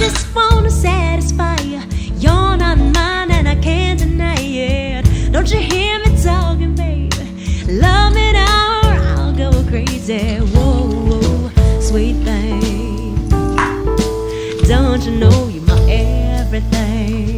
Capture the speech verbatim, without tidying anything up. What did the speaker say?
just wanna satisfy you. You're not mine and I can't deny it. Don't you hear me talking, baby? Love me now or I'll go crazy. Whoa, whoa, sweet thing. Don't you know you're my everything?